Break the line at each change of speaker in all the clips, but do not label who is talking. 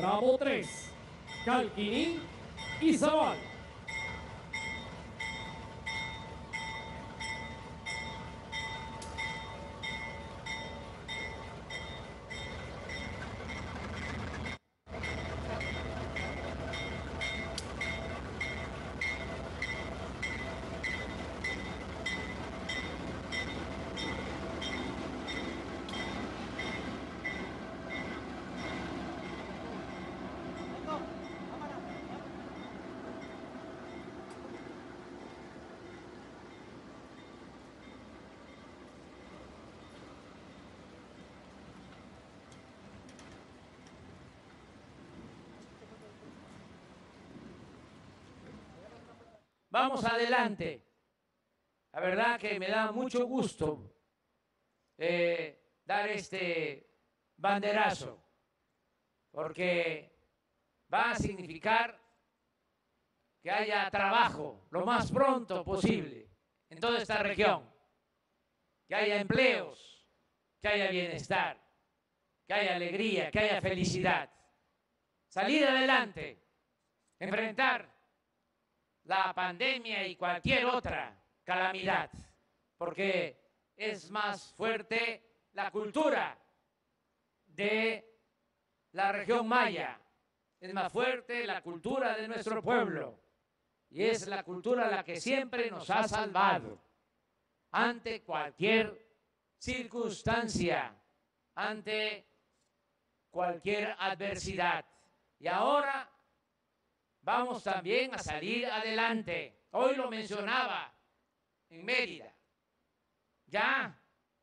Tramo 3, Calquiní y Zabal.
Vamos adelante. La verdad que me da mucho gusto dar este banderazo, porque va a significar que haya trabajo lo más pronto posible en toda esta región, que haya empleos, que haya bienestar, que haya alegría, que haya felicidad. Salir adelante, enfrentar la pandemia y cualquier otra calamidad, porque es más fuerte la cultura de la región maya, es más fuerte la cultura de nuestro pueblo, y es la cultura la que siempre nos ha salvado ante cualquier circunstancia, ante cualquier adversidad. Y ahora vamos también a salir adelante. Hoy lo mencionaba en Mérida. Ya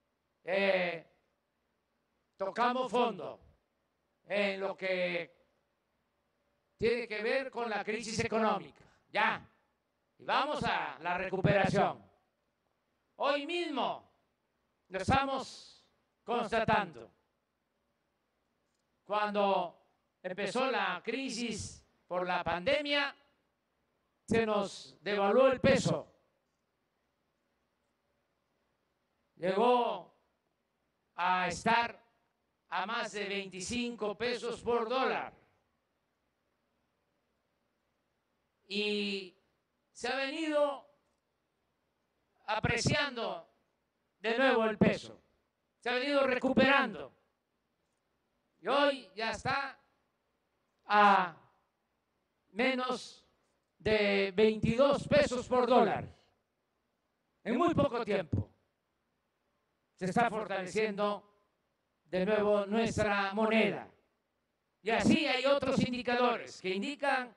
tocamos fondo en lo que tiene que ver con la crisis económica. Ya. Y vamos a la recuperación. Hoy mismo lo estamos constatando. Cuando empezó la crisis por la pandemia, se nos devaluó el peso. Llegó a estar a más de 25 pesos por dólar. Y se ha venido apreciando de nuevo el peso. Se ha venido recuperando. Y hoy ya está a menos de 22 pesos por dólar. En muy poco tiempo se está fortaleciendo de nuevo nuestra moneda. Y así hay otros indicadores que indican,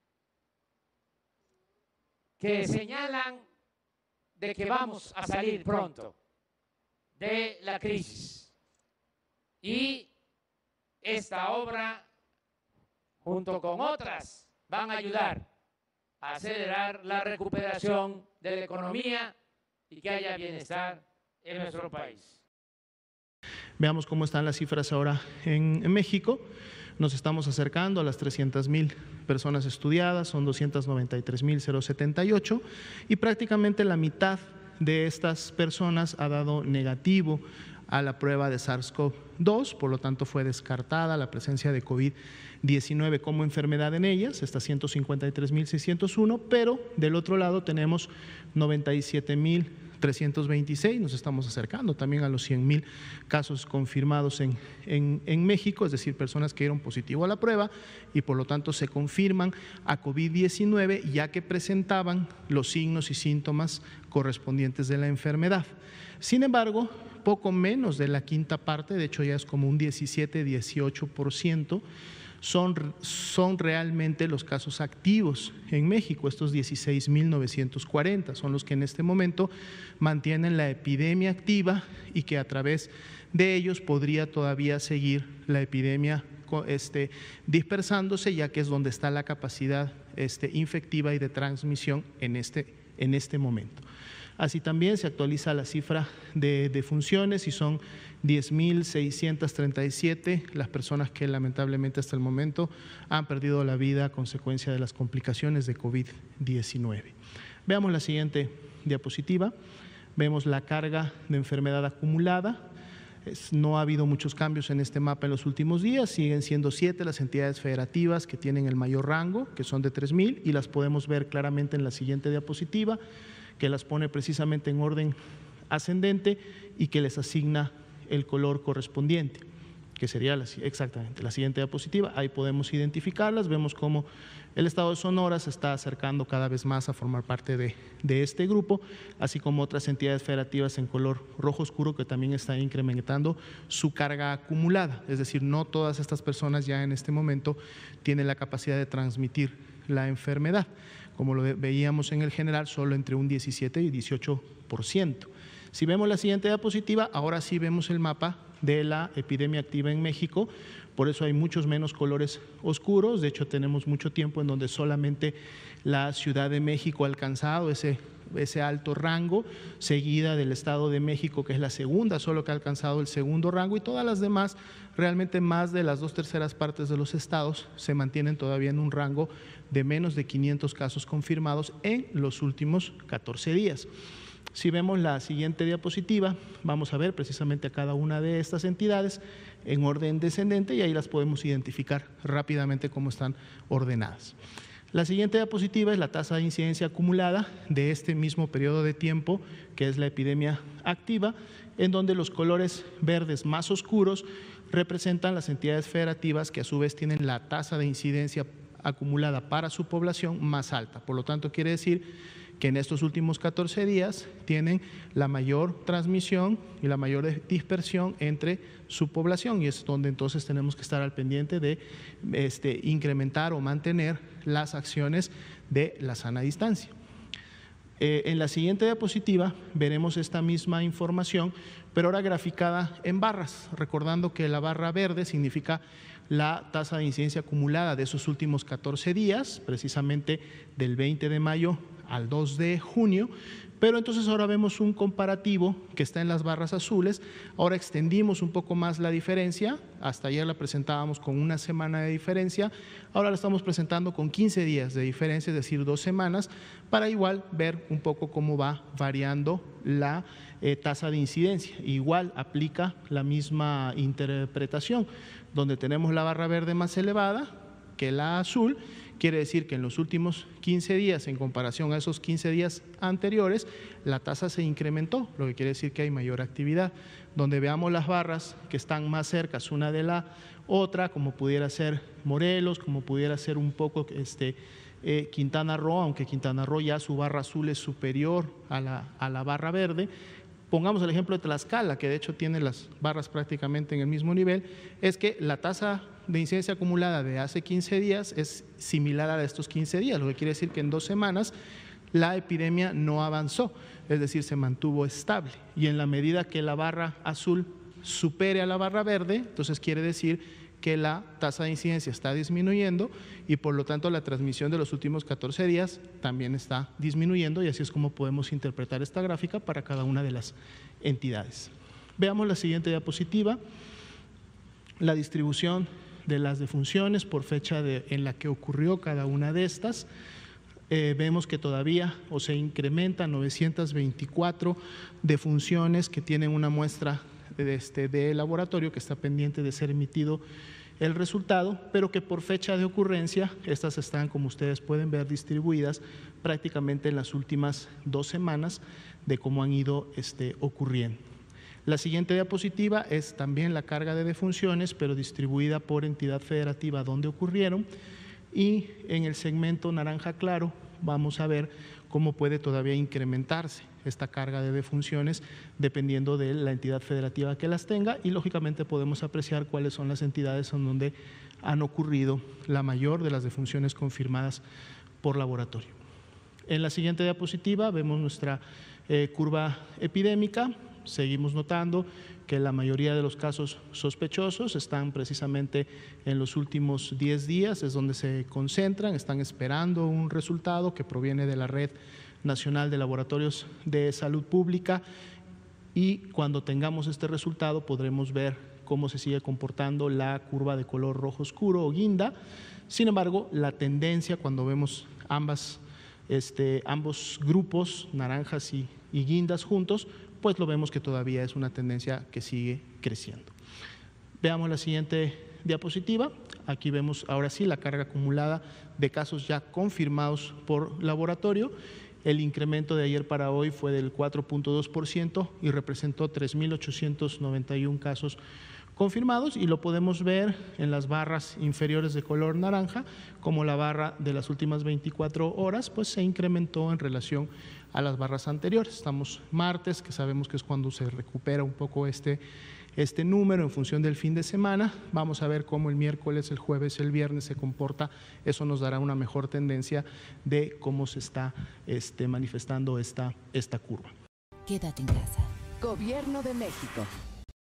que señalan de que vamos a salir pronto de la crisis. Y esta obra, junto con otras, van a ayudar a acelerar la recuperación de la economía y que haya bienestar en nuestro país.
Veamos cómo están las cifras ahora en México. Nos estamos acercando a las 300,000 personas estudiadas, son 293,078 y prácticamente la mitad de estas personas ha dado negativo a la prueba de SARS-CoV-2, por lo tanto fue descartada la presencia de COVID-19 como enfermedad en ellas, está 153,601, pero del otro lado tenemos 97,326, nos estamos acercando también a los 100,000 casos confirmados en México, es decir, personas que dieron positivo a la prueba y por lo tanto se confirman a COVID-19 ya que presentaban los signos y síntomas correspondientes de la enfermedad. Sin embargo, poco menos de la quinta parte, de hecho ya es como un 17-18%, son realmente los casos activos en México. Estos 16,940 son los que en este momento mantienen la epidemia activa y que a través de ellos podría todavía seguir la epidemia dispersándose, ya que es donde está la capacidad infectiva y de transmisión en este momento. Así también se actualiza la cifra de defunciones y son 10,637 las personas que lamentablemente hasta el momento han perdido la vida a consecuencia de las complicaciones de COVID-19. Veamos la siguiente diapositiva. Vemos la carga de enfermedad acumulada. No ha habido muchos cambios en este mapa en los últimos días, siguen siendo 7 las entidades federativas que tienen el mayor rango, que son de 3,000, y las podemos ver claramente en la siguiente diapositiva, que las pone precisamente en orden ascendente y que les asigna el color correspondiente, que sería exactamente la siguiente diapositiva. Ahí podemos identificarlas, vemos cómo el estado de Sonora se está acercando cada vez más a formar parte de este grupo, así como otras entidades federativas en color rojo oscuro que también están incrementando su carga acumulada. Es decir, no todas estas personas ya en este momento tienen la capacidad de transmitir la enfermedad. Como lo veíamos en el general, solo entre un 17 y 18%. Si vemos la siguiente diapositiva, ahora sí vemos el mapa de la epidemia activa en México. Por eso hay muchos menos colores oscuros. De hecho, tenemos mucho tiempo en donde solamente la Ciudad de México ha alcanzado ese alto rango, seguida del Estado de México, que es la segunda, solo que ha alcanzado el segundo rango, y todas las demás, realmente más de las 2/3 partes de los estados se mantienen todavía en un rango de menos de 500 casos confirmados en los últimos 14 días. Si vemos la siguiente diapositiva, vamos a ver precisamente a cada una de estas entidades en orden descendente y ahí las podemos identificar rápidamente cómo están ordenadas. La siguiente diapositiva es la tasa de incidencia acumulada de este mismo periodo de tiempo, que es la epidemia activa, en donde los colores verdes más oscuros representan las entidades federativas que a su vez tienen la tasa de incidencia acumulada para su población más alta. Por lo tanto, quiere decir que en estos últimos 14 días tienen la mayor transmisión y la mayor dispersión entre su población, y es donde entonces tenemos que estar al pendiente de incrementar o mantener las acciones de la sana distancia. En la siguiente diapositiva veremos esta misma información, pero ahora graficada en barras, recordando que la barra verde significa la tasa de incidencia acumulada de esos últimos 14 días, precisamente del 20 de mayo al 2 de junio, pero entonces ahora vemos un comparativo que está en las barras azules. Ahora extendimos un poco más la diferencia, hasta ayer la presentábamos con una semana de diferencia, ahora la estamos presentando con 15 días de diferencia, es decir, 2 semanas, para igual ver un poco cómo va variando la tasa de incidencia. Igual aplica la misma interpretación, donde tenemos la barra verde más elevada que la azul. Quiere decir que en los últimos 15 días, en comparación a esos 15 días anteriores, la tasa se incrementó, lo que quiere decir que hay mayor actividad. Donde veamos las barras que están más cercas una de la otra, como pudiera ser Morelos, como pudiera ser un poco Quintana Roo, aunque Quintana Roo ya su barra azul es superior a la barra verde. Pongamos el ejemplo de Tlaxcala, que de hecho tiene las barras prácticamente en el mismo nivel, es que la tasa de incidencia acumulada de hace 15 días es similar a estos 15 días, lo que quiere decir que en 2 semanas la epidemia no avanzó, es decir, se mantuvo estable, y en la medida que la barra azul supere a la barra verde, entonces quiere decir que la tasa de incidencia está disminuyendo y por lo tanto la transmisión de los últimos 14 días también está disminuyendo, y así es como podemos interpretar esta gráfica para cada una de las entidades. Veamos la siguiente diapositiva, la distribución de las defunciones por fecha en la que ocurrió cada una de estas. Vemos que todavía se incrementan 924 defunciones que tienen una muestra de laboratorio que está pendiente de ser emitido el resultado, pero que por fecha de ocurrencia, estas están, como ustedes pueden ver, distribuidas prácticamente en las últimas 2 semanas de cómo han ido ocurriendo. La siguiente diapositiva es también la carga de defunciones, pero distribuida por entidad federativa donde ocurrieron, y en el segmento naranja claro vamos a ver cómo puede todavía incrementarse esta carga de defunciones dependiendo de la entidad federativa que las tenga, y lógicamente podemos apreciar cuáles son las entidades en donde han ocurrido la mayor de las defunciones confirmadas por laboratorio. En la siguiente diapositiva vemos nuestra curva epidémica. Seguimos notando que la mayoría de los casos sospechosos están precisamente en los últimos 10 días, es donde se concentran, están esperando un resultado que proviene de la Red Nacional de Laboratorios de Salud Pública, y cuando tengamos este resultado podremos ver cómo se sigue comportando la curva de color rojo oscuro o guinda. Sin embargo, la tendencia cuando vemos ambas ambos grupos, naranjas y guindas juntos, pues lo vemos que todavía es una tendencia que sigue creciendo. Veamos la siguiente diapositiva. Aquí vemos ahora sí la carga acumulada de casos ya confirmados por laboratorio. El incremento de ayer para hoy fue del 4.2% y representó 3.891 casos confirmados, y lo podemos ver en las barras inferiores de color naranja, como la barra de las últimas 24 horas pues se incrementó en relación a las barras anteriores. Estamos martes, que sabemos que es cuando se recupera un poco este número en función del fin de semana. Vamos a ver cómo el miércoles, el jueves, el viernes se comporta. Eso nos dará una mejor tendencia de cómo se está manifestando esta curva.
Quédate en casa. Gobierno de México.